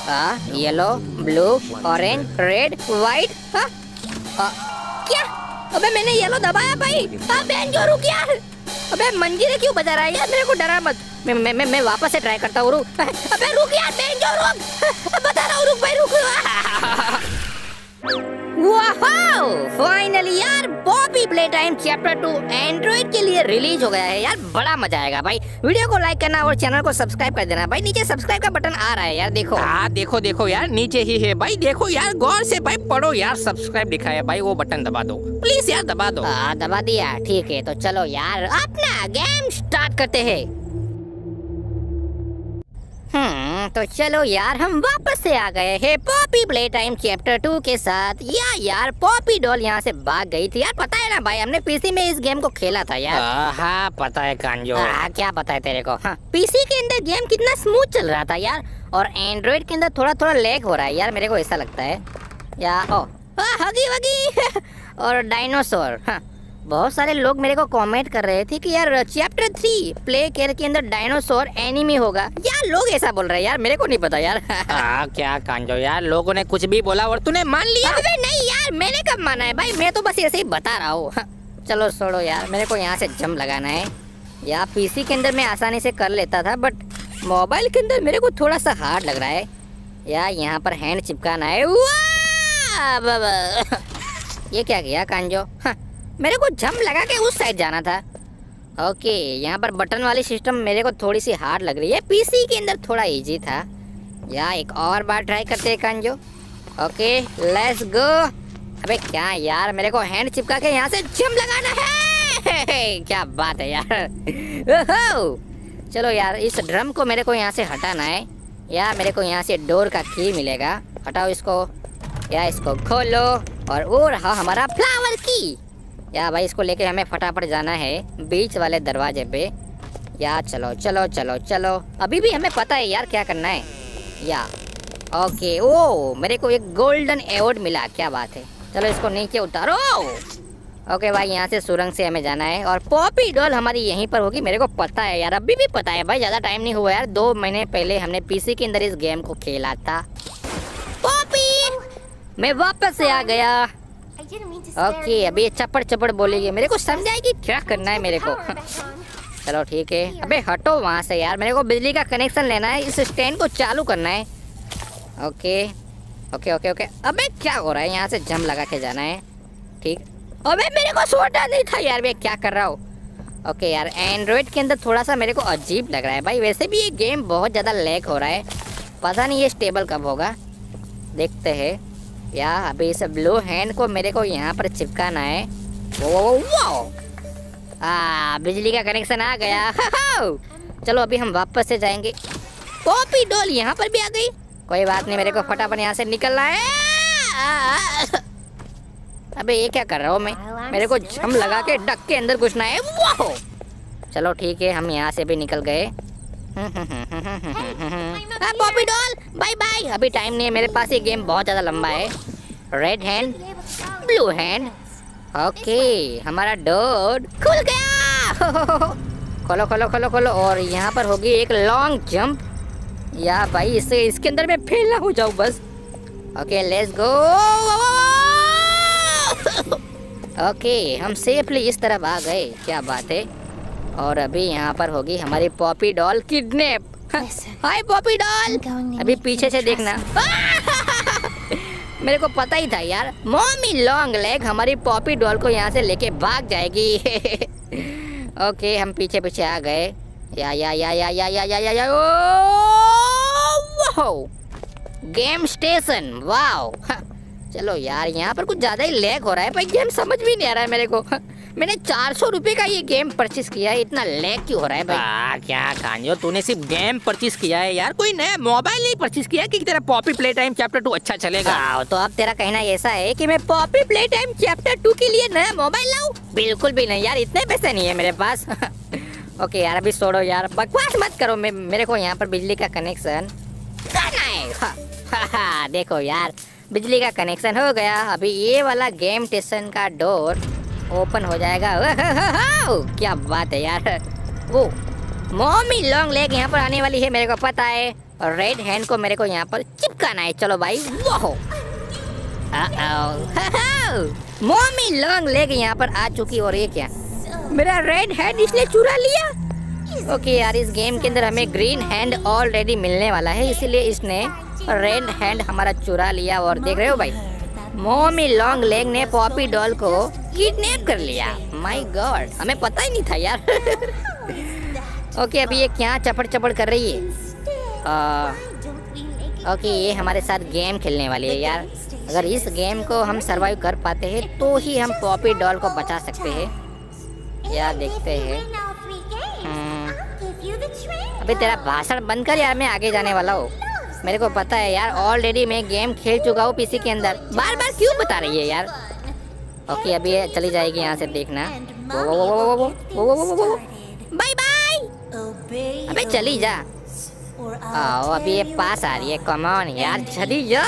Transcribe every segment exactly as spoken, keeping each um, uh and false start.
हाँ, yellow, blue, orange, red, white. हाँ, आ, क्या? अबे मैंने येलो दबाया भाई। हाँ बहन जो रुक यार। अबे मंजीरे क्यों बजा रहा है यार? मेरे को डरा मत। मैं मैं मैं, मैं वापस से ट्राई करता हूँ। रुक। अबे रुक यार बहन जो रुक। बता रहा हूँ रुक भाई रुक। वाओ! फाइनली यार Poppy Playtime chapter two Android के लिए रिलीज हो गया है यार। बड़ा मजा आएगा भाई। वीडियो को लाइक करना और चैनल को सब्सक्राइब कर देना भाई। नीचे सब्सक्राइब का बटन आ रहा है यार, देखो। हाँ देखो देखो यार, नीचे ही है भाई। देखो यार गौर से भाई पढ़ो यार। सब्सक्राइब लिखा है भाई, वो बटन दबा दो प्लीज यार, दबा दो। हाँ दबा दिया, ठीक है। तो चलो यार अपना गेम स्टार्ट करते हैं। हम्म तो चलो यार हम वापस से आ गए हैं Poppy Playtime chapter two के साथ। या यार पॉपी डॉल यहाँ से भाग गई थी यार। पता है ना भाई, हमने पीसी में इस गेम को खेला था यार। आ, हाँ पता है कांजो। हाँ क्या पता है तेरे को। हाँ पीसी के अंदर गेम कितना स्मूथ चल रहा था यार, और एंड्रॉइड के अंदर थोड़ा थोड़ा लैग हो रहा है यार, मेरे को ऐसा लगता है। या ओ हगी वगी और डायनासोर। हाँ बहुत सारे लोग मेरे को कमेंट कर रहे थे कि यार चैप्टर थ्री प्ले केयर के अंदर डायनासोर एनिमी होगा। यार लोग ऐसा बोल रहे हैं यार, मेरे को नहीं पता यार। आ, क्या कांजो यार, लोगों ने कुछ भी बोला और तूने मान लिया? अबे नहीं यार, मैंने कब माना है भाई, मैं तो बस ऐसे ही बता रहा हूँ। चलो छोड़ो यार, मेरे को यहाँ से जंप लगाना है। यार पीसी के अंदर मैं आसानी से कर लेता था, बट मोबाइल के अंदर मेरे को थोड़ा सा हार्ड लग रहा है। यार यहाँ पर हैंड चिपकाना है। ये क्या किया कांजो? मेरे को जंप लगा के उस साइड जाना था। ओके यहाँ पर बटन वाली सिस्टम मेरे को थोड़ी सी हार्ड लग रही है, पीसी के अंदर थोड़ा इजी था। या एक और बार ट्राई करते हैं कांजो। ओके लेट्स गो। अबे क्या यार, मेरे को हैंड चिपका के यहाँ से जंप लगाना है। क्या बात है यार। चलो यार इस ड्रम को मेरे को यहाँ से हटाना है। यार मेरे को यहाँ से डोर का की मिलेगा, हटाओ इसको। या इसको खोलो और वो रहा हमारा फ्लावर की। या भाई इसको लेके हमें फटाफट जाना है बीच वाले दरवाजे पे। या चलो चलो चलो चलो, अभी भी हमें पता है यार क्या करना है। या ओके ओ मेरे को एक गोल्डन अवार्ड मिला, क्या बात है। चलो इसको नीचे उतारो। ओके भाई यहाँ से सुरंग से हमें जाना है, और पॉपी डॉल हमारी यहीं पर होगी, मेरे को पता है यार, अभी भी पता है भाई, ज़्यादा टाइम नहीं हुआ यार। दो महीने पहले हमने पीसी के अंदर इस गेम को खेला था। पॉपी मैं वापस से आ गया। ओके okay, अभी चपड़ चपड़ बोलेगी, मेरे को समझाएगी क्या करना है मेरे को। चलो ठीक है। अबे हटो वहाँ से यार, मेरे को बिजली का कनेक्शन लेना है, इस स्टैंड को चालू करना है। Okay okay okay okay. अबे क्या हो रहा है, यहाँ से जंप लगा के जाना है। ठीक। अबे मेरे को सोचा नहीं था यार, मैं क्या कर रहा हूँ। ओके यार एंड्रॉइड के अंदर थोड़ा सा मेरे को अजीब लग रहा है भाई। वैसे भी ये गेम बहुत ज़्यादा लैग हो रहा है, पता नहीं ये स्टेबल कब होगा, देखते हैं। या अभी इस ब्लू हैंड को मेरे को यहाँ पर चिपकाना है। वो वो आ बिजली का कनेक्शन आ गया। चलो अभी हम वापस से जाएंगे। पॉपी डॉल यहाँ पर भी आ गई, कोई बात नहीं, मेरे को फटाफट यहाँ से निकलना है। अबे ये क्या कर रहा हूँ मैं, मेरे को जंप लगा के डक के अंदर घुसना है। वो चलो ठीक है, हम यहाँ से भी निकल गए। पॉपी डॉल बाय बाय, अभी टाइम नहीं है मेरे पास, ये गेम बहुत ज़्यादा लंबा है। Red hand blue hand. Okay हमारा डोर खुल गया। खोलो खोलो खोलो खोलो, और यहाँ पर होगी एक लॉन्ग जंप। या भाई इससे इसके अंदर मैं फेल ना हो जाऊँ बस। Okay let's go. ओके हम सेफली इस तरफ आ गए, क्या बात है। और अभी यहाँ पर होगी हमारी Poppy doll kidnap. Hi Poppy doll, अभी पीछे से देखना। मेरे को पता ही था यार, मॉमी लॉन्ग लेग हमारी पॉपी डॉल को यहाँ से लेके भाग जाएगी। ओके हम पीछे पीछे आ गए। या या या या या या या या या ओ गेम स्टेशन। वाओ चलो यार, यहाँ पर कुछ ज़्यादा ही लैग हो रहा है भाई, गेम समझ भी नहीं आ रहा है मेरे को। मैंने चार सौ रुपए का ये गेम परचेस किया है, इतना लैग क्यों हो रहा है भाई? आ, क्या कांजो, तूने सिर्फ गेम परचेस किया है यार, कोई नया मोबाइल नहीं परचेस किया कि तेरा Poppy Playtime chapter two अच्छा चलेगा। आ, तो अब तेरा कहना ऐसा है कि मैं Poppy Playtime chapter two के लिए नया मोबाइल लाऊं? बिल्कुल भी नहीं यार, इतने पैसे नहीं है मेरे पास। ओके यार अभी छोड़ो यार, बकवास मत करो। मैं मेरे को यहाँ पर बिजली का कनेक्शन करना है। हा, हा, हा, देखो यार बिजली का कनेक्शन हो गया। अभी ये वाला गेम स्टेशन का डोर ओपन हो जाएगा। क्या बात है यार। वो मॉमी लॉन्ग लेग यहाँ पर आने वाली है, मेरे को पता है। और रेड हैंड को मेरे को यहाँ पर चिपकाना है। चलो भाई, वो मोमी लॉन्ग लेग यहाँ पर आ चुकी। और ये क्या, मेरा रेड हैंड इसने चुरा लिया। ओके यार, इस गेम के अंदर हमें ग्रीन हैंड ऑलरेडी मिलने वाला है, इसीलिए इसने रेड हैंड हमारा चुरा लिया। और देख रहे हो भाई, मोमी लॉन्ग लेग ने पॉपी डॉल को किडनैप कर लिया। माय गॉड, हमें पता ही नहीं था यार। ओके, अभी ये क्या चपड़ चपड़ कर रही है? आ, ओके, ये हमारे साथ गेम खेलने वाली है यार। अगर इस गेम को हम सरवाइव कर पाते हैं तो ही हम पॉपी डॉल को बचा सकते हैं। यार देखते हैं। अबे तेरा भाषण बंद कर यार, मैं आगे जाने वाला हूँ। मेरे को पता है यार, ऑलरेडी मैं गेम खेल चुका हूँ पीसी के अंदर। बार बार क्यों बता रही है यार? ओके, अभी ये चली जाएगी यहाँ से, देखना। Bye bye. अबे चली जा। आओ, अभी ये पास आ रही है। कम ऑन यार, चली जा।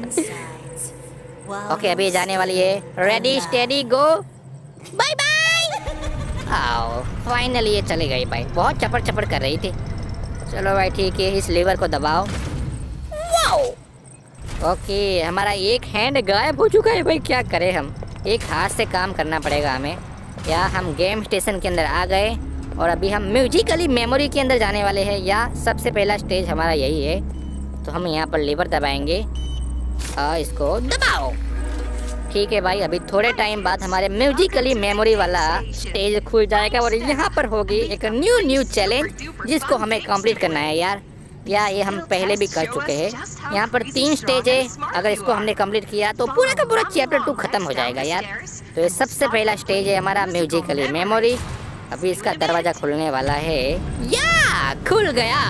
ओके, अभी जाने वाली है। Ready steady go, bye bye. आओ, फाइनली ये चली गई भाई। बहुत चपड़ चपड़ कर रही थी। चलो भाई ठीक है, इस लीवर को दबाओ। वाओ, ओके, हमारा एक हैंड गायब हो चुका है भाई। क्या करें हम, एक हाथ से काम करना पड़ेगा हमें। या हम गेम स्टेशन के अंदर आ गए और अभी हम म्यूजिकली मेमोरी के अंदर जाने वाले हैं। या सबसे पहला स्टेज हमारा यही है, तो हम यहाँ पर लीवर दबाएंगे और इसको दबाओ। ठीक है भाई, अभी थोड़े टाइम बाद हमारे म्यूजिकली मेमोरी वाला स्टेज खुल जाएगा और यहाँ पर होगी एक न्यू न्यू चैलेंज जिसको हमें कंप्लीट करना है यार। या ये हम पहले भी कर चुके हैं। यहाँ पर तीन स्टेज है, अगर इसको हमने कंप्लीट किया तो पूरा का पूरा चैप्टर टू खत्म हो जाएगा यार। तो ये सबसे पहला स्टेज है हमारा म्यूजिकली मेमोरी। अभी इसका दरवाजा खुलने वाला है। या खुल गया।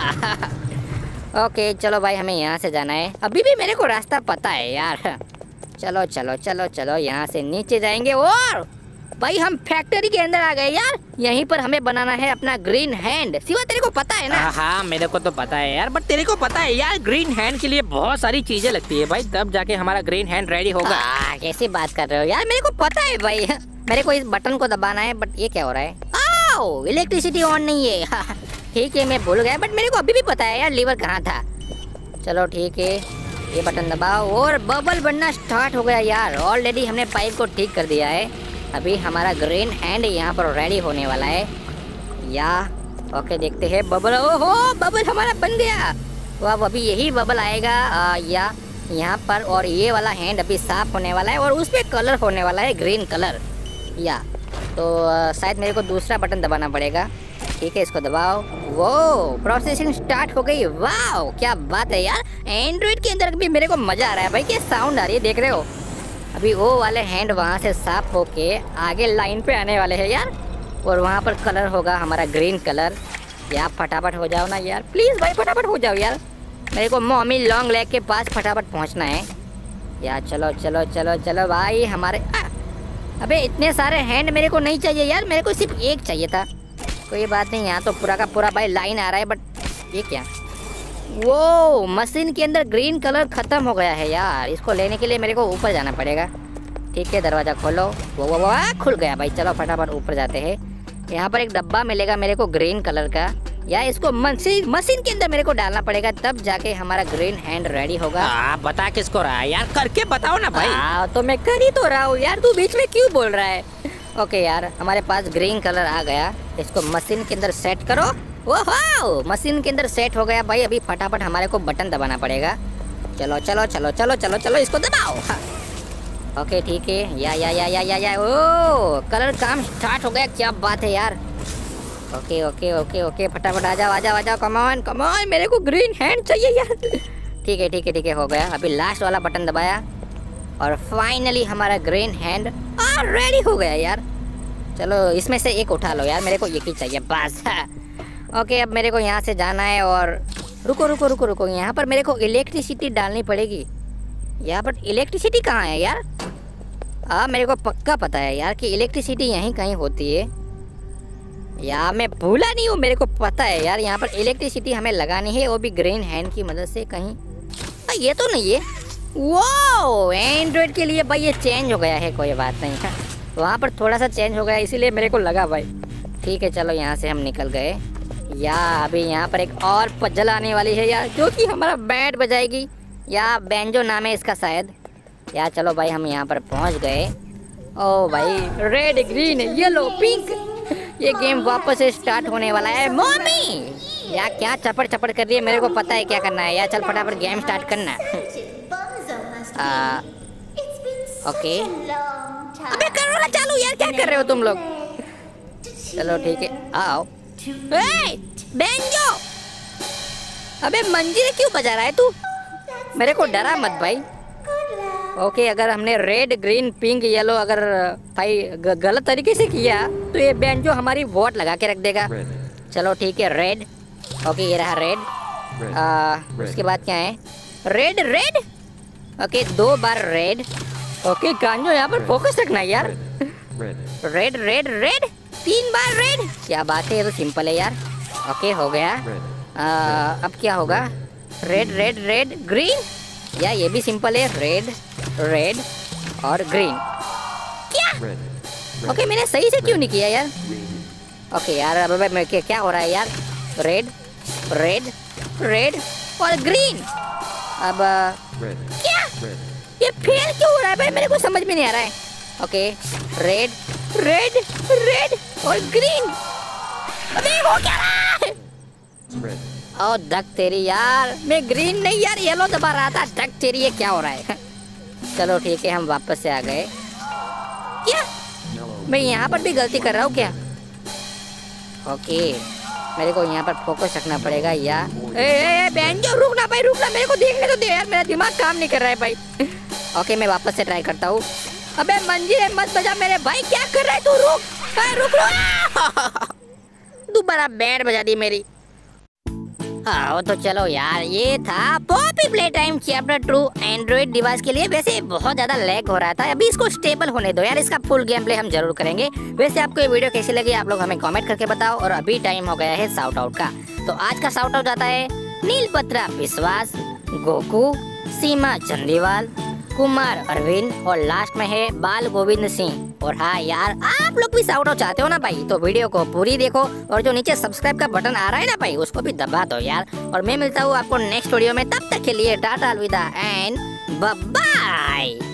ओके चलो भाई, हमें यहाँ से जाना है। अभी भी मेरे को रास्ता पता है यार। चलो चलो चलो चलो, यहाँ से नीचे जाएंगे और भाई हम फैक्ट्री के अंदर आ गए यार। यहीं पर हमें बनाना है अपना ग्रीन हैंड। सिवा तेरे को पता है ना? हाँ, मेरे को तो पता है यार, बट तेरे को पता है यार, ग्रीन हैंड के लिए बहुत सारी चीजें लगती है भाई, तब जाके हमारा ग्रीन हैंड रेडी होगा। कैसी बात कर रहे हो यार? मेरे को पता है भाई। मेरे को इस बटन को दबाना है, बट ये क्या हो रहा है? आओ, इलेक्ट्रिसिटी ऑन नहीं है। ठीक है, मैं भूल गया, बट मेरे को अभी भी पता है यार लीवर कहाँ था। चलो ठीक है, ये बटन दबाओ और बबल बनना स्टार्ट हो गया यार। ऑलरेडी हमने पाइप को ठीक कर दिया है। अभी हमारा ग्रीन हैंड यहाँ पर रेडी होने वाला है। या ओके, देखते हैं बबल। ओहो, बबल हमारा बन गया। तो अब अभी यही बबल आएगा आ, या यहाँ पर, और ये वाला हैंड अभी साफ होने वाला है और उस पर कलर होने वाला है ग्रीन कलर। या तो आ, शायद मेरे को दूसरा बटन दबाना पड़ेगा। ठीक है, इसको दबाओ। वो प्रोसेसिंग स्टार्ट हो गई। वाह, क्या बात है यार। एंड्रॉइड के अंदर भी मेरे को मजा आ रहा है भाई। क्या साउंड आ रही है, देख रहे हो? अभी वो वाले हैंड वहाँ से साफ होके आगे लाइन पे आने वाले हैं यार, और वहाँ पर कलर होगा हमारा ग्रीन कलर। यार फटाफट हो जाओ ना यार, प्लीज़ भाई फटाफट हो जाओ यार। मेरे को मॉमी लॉन्ग लेग के पास फटाफट पहुँचना है यार। चलो चलो चलो चलो भाई, हमारे आ, अबे इतने सारे हैंड मेरे को नहीं चाहिए यार, मेरे को सिर्फ एक चाहिए था। कोई बात नहीं, यहाँ तो पूरा का पूरा भाई लाइन आ रहा है, बट ये क्या? वो मशीन के अंदर ग्रीन कलर खत्म हो गया है यार। इसको लेने के लिए मेरे को ऊपर जाना पड़ेगा। ठीक है, दरवाज़ा खोलो। वो वो वो खुल गया भाई। चलो फटाफट ऊपर जाते हैं। यहाँ पर एक डब्बा मिलेगा मेरे को ग्रीन कलर का, या इसको मशीन मशीन के अंदर मेरे को डालना पड़ेगा, तब जाके हमारा ग्रीन हैंड रेडी होगा। आ, बता किसको रहा है यार, करके बताओ ना भाई। आ, तो मैं कर ही तो रहा हूँ यार, तू बीच में क्यों बोल रहा है? ओके यार, हमारे पास ग्रीन कलर आ गया। इसको मशीन के अंदर सेट करो। ओहो, मशीन के अंदर सेट हो गया भाई। अभी फटाफट हमारे को बटन दबाना पड़ेगा। चलो चलो चलो चलो चलो चलो, इसको दबाओ। हाँ। ओके ठीक है, या या या या या या ओ कलर काम स्टार्ट हो गया। क्या बात है यार। ओके ओके ओके ओके, फटाफट आ जाओ आ जाओ आ जाओ। कम ऑन कम ऑन, मेरे को ग्रीन हैंड चाहिए यार। ठीक है ठीक है ठीक है, हो गया। अभी लास्ट वाला बटन दबाया और फाइनली हमारा ग्रीन हैंड रेडी हो गया यार। चलो इसमें से एक उठा लो यार, मेरे को एक ही चाहिए बस। ओके, अब मेरे को यहाँ से जाना है और रुको रुको रुको रुको, यहाँ पर मेरे को इलेक्ट्रिसिटी डालनी पड़ेगी। यहाँ पर इलेक्ट्रिसिटी कहाँ है यार? हाँ, मेरे को पक्का पता है यार कि इलेक्ट्रिसिटी यहीं कहीं होती है। यार मैं भूला नहीं हूँ, मेरे को पता है यार। यहाँ पर इलेक्ट्रिसिटी हमें लगानी है, वो भी ग्रीन हैंड की मदद से। कहीं आ, ये तो नहीं है। वो एंड्रॉइड के लिए भाई ये चेंज हो गया है, कोई बात नहीं है। वहाँ पर थोड़ा सा चेंज हो गया, इसीलिए मेरे को लगा भाई। ठीक है चलो, यहाँ से हम निकल गए। या अभी यहाँ पर एक और पजल आने वाली है यार, जो कि हमारा बैंड बजाएगी, या बैंजो नाम है इसका शायद। यार चलो भाई हम यहाँ पर पहुँच गए। ओ भाई रेड ग्रीन येलो पिंक, ये गेम वापस से स्टार्ट होने वाला है। मम्मी यार क्या चपड़ चपड़ कर रही है, मेरे को पता है क्या करना है यार, चल फटाफट गेम स्टार्ट करना। आ, ओके अबे करो ना चालू यार, क्या कर रहे हो तुम लोग। चलो ठीक है आओ। ए, बैंजो अबे मंजीरे क्यों बजा रहा है तू, मेरे को डरा मत भाई। ओके अगर हमने रेड ग्रीन पिंक येलो अगर भाई ग, गलत तरीके से किया तो ये बैंजो हमारी वोट लगा के रख देगा। चलो ठीक है रेड, ओके ये रहा रेड। आ, उसके बाद क्या है, रेड रेड, ओके दो बार रेड। ओके गांजो यहाँ पर फोकस रखना यार। रेड रेड रेड तीन बार रेड, क्या बात है, ये तो सिंपल है यार। ओके हो गया। आ, अब क्या होगा, रेड रेड रेड ग्रीन, या ये भी सिंपल है, रेड रेड और ग्रीन। क्या ओके मैंने सही से क्यों नहीं किया यार। ओके यार अब मैं क्या, क्या हो रहा है यार, रेड रेड रेड और ग्रीन। अब क्या ये फेल क्यों हो रहा है भाई, मेरे को समझ में नहीं आ रहा है। ओके रेड रेड रेड और ग्रीन, अबे वो क्या रहा है। ओ धक तेरी यार, मैं ग्रीन नहीं यार येलो दबा रहा था, धक तेरी ये क्या हो रहा है। चलो ठीक है हम वापस से आ गए। क्या मैं यहाँ पर भी गलती कर रहा हूँ क्या। ओके मेरे को यहाँ पर फोकस रखना पड़ेगा या ए, ए, ए, बैंजो रुकना भाई रुकना, मेरे को देखने तो दे यार, मेरा दिमाग काम नहीं कर रहा है भाई। ओके मैं वापस से ट्राई करता हूँ। अबे मंजीरे मत बजा मेरे भाई, क्या कर रहा है तू, रुक रुक रुक। दोबारा बैंड बजा दी मेरी। हाँ तो चलो यार ये था Poppy Playtime chapter two Android device के लिए। वैसे बहुत ज्यादा लैग हो रहा था, अभी इसको स्टेबल होने दो यार, इसका फुल गेम प्ले हम जरूर करेंगे। वैसे आपको ये वीडियो कैसी लगी आप लोग हमें कमेंट करके बताओ। और अभी टाइम हो गया है शाउट आउट का, तो आज का शाउट आउट जाता है नीलपत्रा विश्वास, गोकू, सीमा चंदीवाल, कुमार अरविंद और लास्ट में है बाल गोविंद सिंह। और हाँ यार आप लोग भी शाउट आउट चाहते हो ना भाई, तो वीडियो को पूरी देखो और जो नीचे सब्सक्राइब का बटन आ रहा है ना भाई उसको भी दबा दो यार। और मैं मिलता हूँ आपको नेक्स्ट वीडियो में, तब तक के लिए टाटा अलविदा एंड बाय बाय।